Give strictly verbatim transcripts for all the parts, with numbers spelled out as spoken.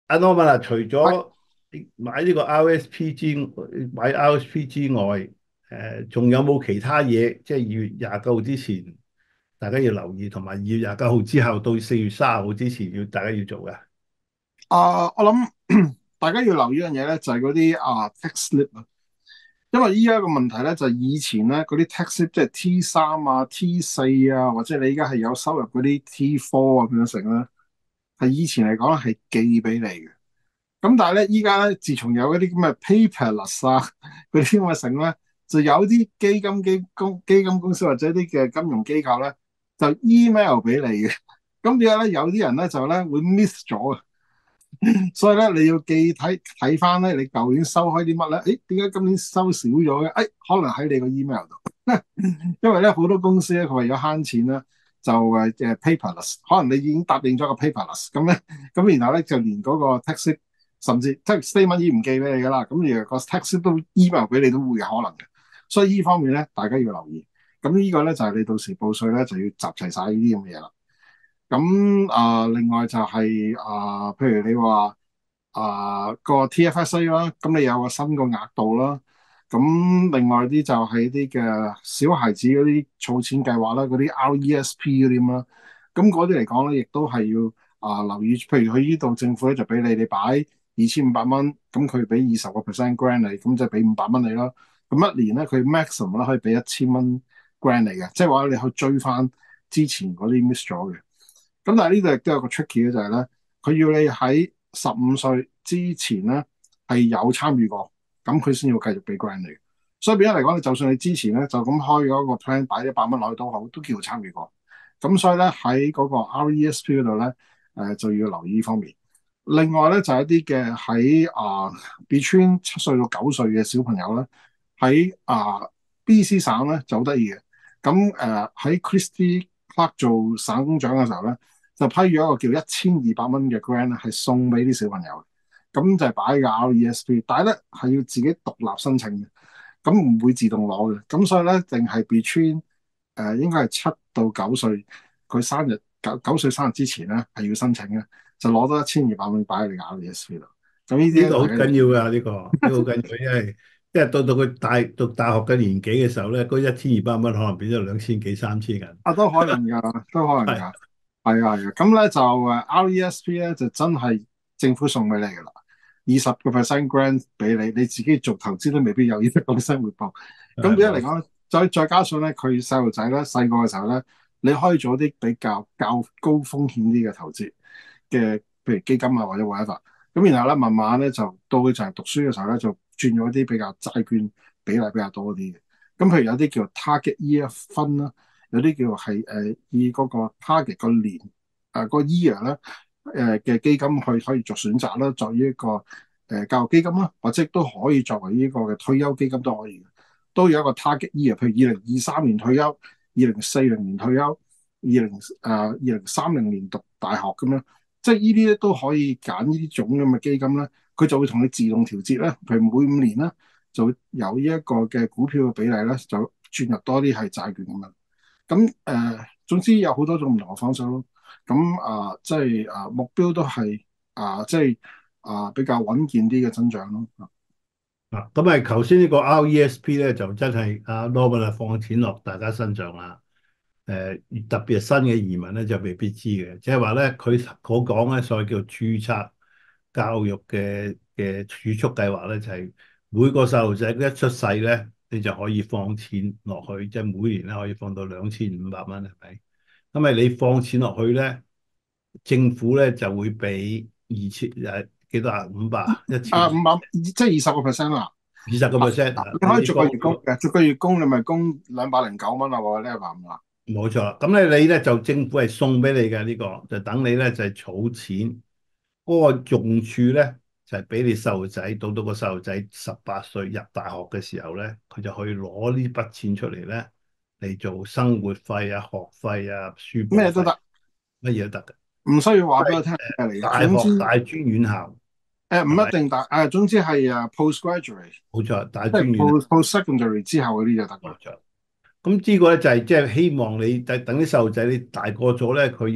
阿 Norman 啊，除係咗買呢個 R S P 之買 R S P 之外，誒仲有冇其他嘢？即係二月廿九號之前，大家要留意，同埋二月廿九號之後到四月三十號之前要大家要做嘅。 啊，我諗大家要留意一樣嘢咧，就係嗰啲啊 tax slip 啊，因為依家個問題咧就係以前咧嗰啲 tax slip 即係 T 三啊、T 四啊，或者你依家係有收入嗰啲 T four 啊咁樣成咧，係以前嚟講咧係寄俾你嘅。咁但係咧依家咧，自從有嗰啲咁嘅 paperless 啊嗰啲咁嘅成咧，就有啲基金基公基金公司或者啲嘅金融機構咧，就 email 俾你嘅。咁點解咧？有啲人咧就咧會 miss 咗啊！所以咧，你要記睇睇翻咧，你舊年收開啲乜咧？誒，點解今年收少咗嘅？誒，可能喺你個 email 度，因為咧好多公司咧，佢為咗慳錢咧，就誒誒 paperless，可能你已經答應咗個 paperless，咁咧，咁然後咧就連嗰個 tax 甚至 tax statement 已唔寄俾你噶啦，咁而個 tax 都 email 俾你都會有可能嘅，所以呢方面咧，大家要留意。咁呢個咧就係你到時報稅咧就要集齊晒呢啲咁嘅嘢啦。咁啊、呃另外就係、是、啊、呃譬如你話啊、個 T F S A 啦，咁你有個新個額度啦。咁另外啲就係啲嘅小孩子嗰啲儲錢計劃啦，嗰啲 R E S P 嗰啲啦。咁嗰啲嚟講咧，亦都係要啊、留意。譬如佢呢度政府咧就俾你，你擺二千五百蚊，咁佢俾二十個 percent grant 你，咁就俾五百蚊你啦。咁一年咧，佢 maximum 咧可以俾一千蚊 grant 你嘅，即係話你去追翻之前嗰啲 miss 咗嘅。咁但係呢度亦都有個 tricky 嘅就係咧，佢要你喺十五歲之前咧係有參與過，咁佢先要繼續俾 grant 你。所以變咗嚟講，你就算你之前咧就咁開咗個 plan 擺一百蚊落去都好，都叫做參與過。咁所以咧喺嗰個 R E S P 嗰度咧，誒、呃、就要留意呢方面。另外咧就係、一啲嘅喺啊 between 七歲到九歲嘅小朋友咧，喺啊、呃、B C 省咧就好得意嘅。咁誒喺 Christy Clark 做省公長嘅時候咧，就批咗一個叫一千二百蚊嘅 grant 咧，係送俾啲小朋友。咁就係擺個 R E S P，但係咧係要自己獨立申請嘅，咁唔會自動攞嘅。咁所以咧，淨係 between 誒、呃、應該係七到九歲，佢生日九九歲生日之前咧係要申請嘅，就攞多一千二百蚊擺喺你 R E S P 度。咁呢啲呢個好咧大家要緊要噶，呢個呢個好緊要，因為因為到到佢大讀大學嘅年紀嘅時候咧，嗰一千二百蚊可能變咗兩千幾三千銀。 啊都可能㗎，都可能係㗎。係啊係啊，咁咧就誒 R E S P 咧就真係政府送俾你㗎啦，二十個 percent grant 俾你，你自己做投資都未必有呢個 percent 回報。咁係冇錯。 變咗嚟講，再再加上咧，佢細路仔咧細個嘅時候咧，你可以做啲比較較高風險啲嘅投資嘅，譬如基金啊或者 whatever。咁然後咧慢慢咧就到佢就係讀書嘅時候咧，就轉咗啲比較債券比例比較多啲嘅。咁譬如有啲叫 target year fund 啦。有啲叫係誒以嗰個 target 個年誒個 year 咧誒嘅基金去可以作選擇啦，作為一個誒教育基金啦，或者都可以作為呢個嘅退休基金都可以嘅，都有一個 target year，譬如二零二三年退休、二零四零年退休、二零誒二零三零年讀大學咁樣，即係呢啲咧都可以揀呢種咁嘅基金咧，佢就會同你自動調節咧，譬如每五年咧就會有呢一個嘅股票嘅比例咧就轉入多啲係債券咁樣。咁誒、呃，總之有好多種唔同嘅方式咯。咁啊、呃，即係啊、呃，目標都係啊、呃，即係啊、呃，比較穩健啲嘅增長咯。 啊，咁啊，頭先呢個 R E S P 咧就真係阿 Norman 啊放錢落大家身上啦。誒、特別係新嘅移民咧就未必知嘅，即係話咧佢所講咧所謂叫註冊教育嘅嘅儲蓄計劃咧，就係、每個細路仔一出世咧，你就可以放錢落去，即係每年咧可以放到兩千五百蚊，係咪？咁咪你放錢落去咧，政府咧就會俾二千誒幾多啊？五百一千啊，五百即係二十個 percent 啦。 二十個嗱 percent 嗱， 啊！ 你可以逐個你你放月供嘅，逐個月供你咪供兩百零九蚊啊，喎，呢一百五啦。 冇錯啦，咁咧你咧就政府係送俾你嘅呢個，就等你咧就係儲錢，嗰個用處咧就係俾你細路仔到到個細路仔十八歲入大學嘅時候咧，佢就可以攞呢筆錢出嚟咧嚟做生活費啊、學費啊、書簿費， 咩都得， 乜嘢都得嘅。 唔需要話俾我聽係咩嚟嘅。 大總之學、大專院校誒唔係咪？ 一定大誒，總之係誒 postgraduate， 冇錯，大即係專院校 post post secondary 之後嗰啲就得㗎啦。 冇錯。咁呢個咧就係即係希望你等等啲細路仔你大個咗咧，佢要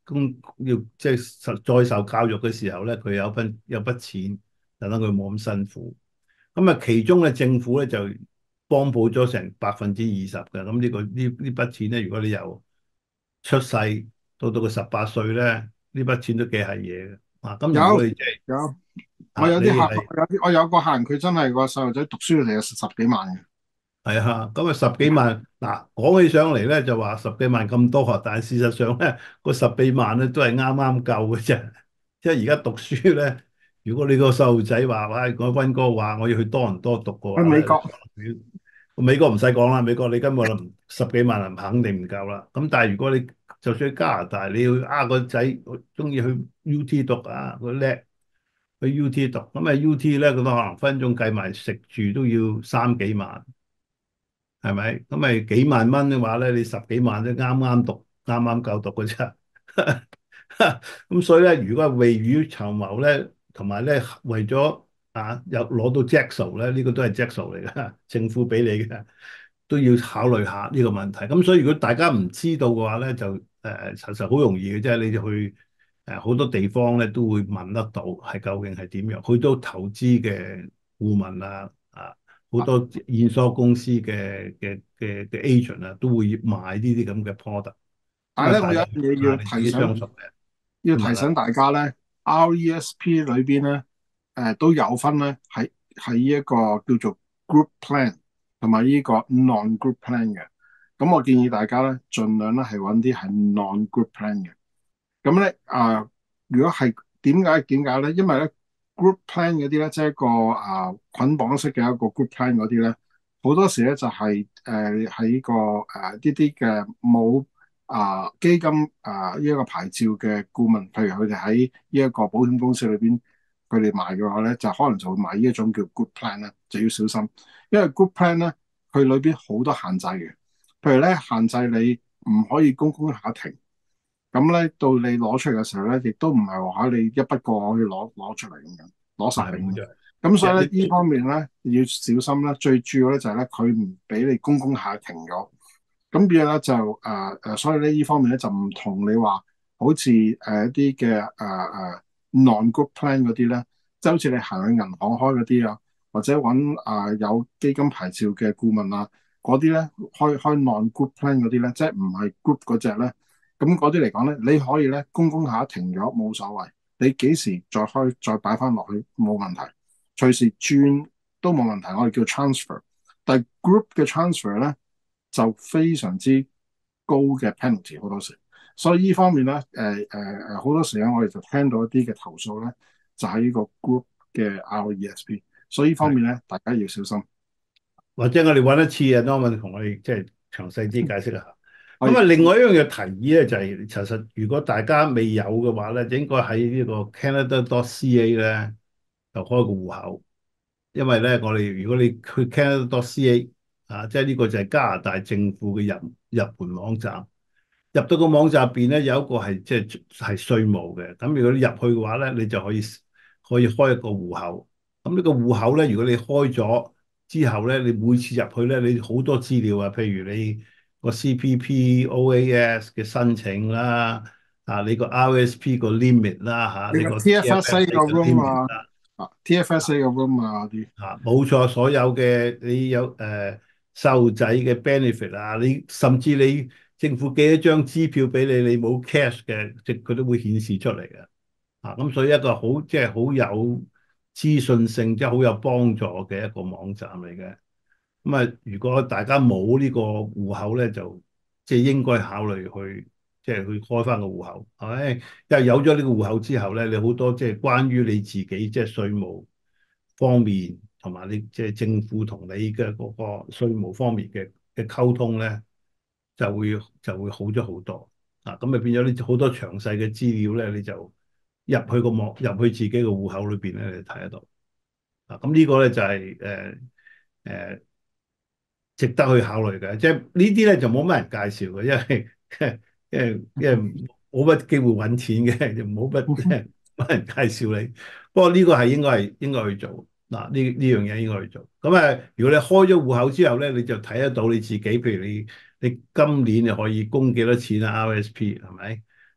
公要即係受再受教育嘅時候咧，佢有筆有筆錢，就等佢冇咁辛苦。咁啊，其中咧政府咧就幫補咗成百分之二十嘅。咁呢個呢呢筆錢咧，如果你由出世到到佢十八歲咧，呢筆錢都幾係嘢嘅。啊，咁如果有你即係有，我啊， 有啲客， 你係有啲我有個客人，佢真係個細路仔讀書嚟有十幾萬嘅。 係啊，咁啊十幾萬嗱，講起上嚟咧就話十幾萬咁多，但係事實上咧個十幾萬咧都係啱啱夠嘅啫。即係而家讀書咧，如果你個細路仔話，喂，我溫哥話我要去多倫多讀嘅話咧， 喺美國， 美國唔使講啦，美國你根本唔十幾萬人肯定唔夠啦。咁但係如果你就算去加拿大，你要呃個仔中意去 U T 讀啊，佢叻去 U T 讀，咁啊 U T 咧佢都可能分鐘計埋食住都要三幾萬。係咪？咁咪幾萬蚊嘅話咧，你十幾萬都啱啱讀，啱啱夠讀嘅啫。咁所以咧，如果係未雨綢繆咧，同埋咧為咗啊有攞到 Jackson 咧，呢個都係 Jackson 嚟嘅，政府俾你嘅，都要考慮下呢個問題。咁所以如果大家唔知道嘅話咧，就誒、呃、其實好容易嘅啫，你就去誒好多地方咧都會問得到係究竟係點樣，好多投資嘅顧問啊啊。好多現所公司嘅嘅嘅嘅 agent 啊，都會賣呢啲咁嘅 product。咁啊， 但係咧，我有一大家樣嘢要啊，你自己提醒， 相熟嘅， 要提醒都問啦。 大家咧，R E S P 裏邊咧，誒都有分咧，喺喺一個叫做 group plan 同埋呢個 non-group plan 嘅。咁我建議大家咧，盡量咧係揾啲係 non-group plan 嘅。咁咧啊，如果係點解點解咧？因為咧 group plan 嗰啲咧，即係一個啊捆綁式嘅一個 group plan 嗰啲咧，好多時咧就係誒喺個誒呢啲嘅冇啊基金啊呢一個牌照嘅顧問，譬如佢哋喺呢一個保險公司裏邊，佢哋賣嘅話咧，就可能就會買呢一種叫 group plan 咧，就要小心，因為 group plan 咧佢裏邊好多限制嘅，譬如咧限制你唔可以公公下停。咁咧，到你攞出嚟嘅時候咧，亦都唔係話你一筆過可以攞攞出嚟咁樣，攞晒咁樣。 係冇錯， 咁所以咧，呢一啲方面咧要小心咧。最主要咧就係咧，佢唔俾你公公下停咗。咁變咗咧就誒誒、呃，所以咧呢方面咧就唔同你話，好似誒一啲嘅誒誒 non-group plan 嗰啲咧，即係好似你行去銀行開嗰啲啊，或者揾啊、呃、有基金牌照嘅顧問啊，嗰啲咧開開 non-group plan 嗰啲咧，即係唔係 group 嗰隻咧。咁嗰啲嚟講咧，你可以咧公公下停咗冇所謂，你幾時再開再擺翻落去冇問題，隨時轉都冇問題。我哋叫 transfer，但係 group 嘅 transfer 咧就非常之高嘅 penalty 好多時，所以呢方面咧，誒誒誒好多時咧，我哋就聽到一啲嘅投訴咧，就喺呢個 group 嘅 R E S P，所以呢方係， 面咧，大家要小心。 或者我哋揾一次啊，Norman 同我哋即係詳細啲解釋一下。 可以咁啊，另外一樣嘢提議咧，就係、其實如果大家未有嘅話咧，就應該喺呢個 Canada.ca 咧就開個戶口。因為咧，我哋如果你去 Canada.ca 啊，即係呢個就係加拿大政府嘅入入門網站。入到個網站入邊咧，有一個係即係係稅務嘅。咁如果你入去嘅話咧，你就可以可以開一個戶口。咁呢個戶口咧，如果你開咗之後咧，你每次入去咧，你好多資料啊，譬如你個 C P P O A S 嘅申請啦，啊你個 R S P 個 limit 啦，嚇、啊、 你個你個 T F S T F S A 個 A 嘅 room limit 啊， 啦。 啊 T F S A 個 room 啊嗰啲。 啊，冇錯，所有嘅你有誒細路仔嘅 benefit 啊，你甚至你政府寄一張支票俾你，你冇 cash 嘅，即佢都會顯示出嚟嘅。啊，咁所以一個好即係好有資訊性，即係好有幫助嘅一個網站嚟嘅。咁啊，如果大家冇呢個戶口咧，就即係應該考慮去即係去開翻個戶口，係咪？因為有咗呢個戶口之後咧，你好多即係關於你自己即係稅務方面，同埋你即係政府同你嘅嗰個稅務方面嘅嘅溝通咧，就會就會好咗好多。啊，咁咪變咗你好多詳細嘅資料咧，你就入去個網入去自己個戶口裏邊咧，你睇得到。啊，咁呢個咧就係誒誒。呃值得去考慮嘅，即係呢啲咧就冇乜人介紹嘅，因為因為因為冇乜機會揾錢嘅，就冇乜乜人介紹你。不過呢個係應該係應該去做嗱，呢呢樣嘢應該去做。咁啊，如果你開咗戶口之後咧，你就睇得到你自己，譬如你你今年你可以供幾多錢啊？R S P 係咪？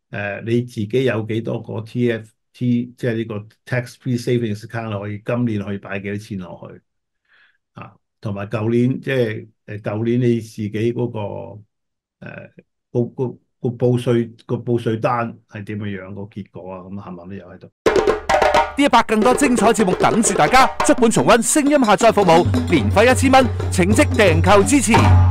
誒你自己有幾多個 T F T，即係呢個 tax-free savings account 可以今年可以擺幾多錢落去啊？同埋舊年即係誒舊年你自己嗰、個誒個個個報稅個報稅單係點樣樣個結果啊？咁冚唪唥都有喺度。 D 一百更多精彩節目等住大家，足本重溫聲音下載服務，年費一千蚊，請即訂購支持。